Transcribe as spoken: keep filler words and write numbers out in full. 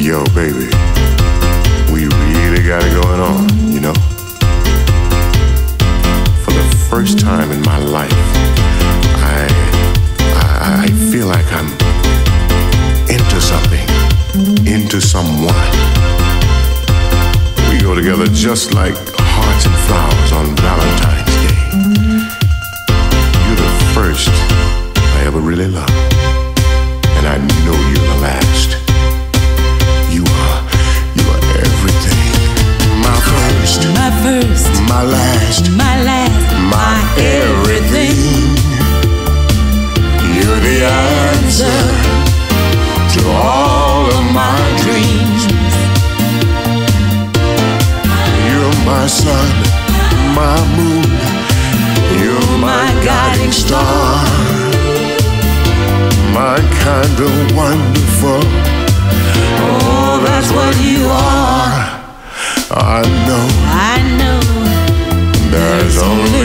Yo, baby, we really got it going on, you know? For the first time in my life, I, I, I feel like I'm into something, into someone. We go together just like hearts and flowers on Valentine's Day. You're the first I ever really loved, and I know you're the last. You are, you are everything. My first, my first, my last, my last, my everything. You're the answer to all of my dreams. You're my sun, my moon. You're my guiding star. My kind of wonderful. Oh, that's what you are. I know, I know there's only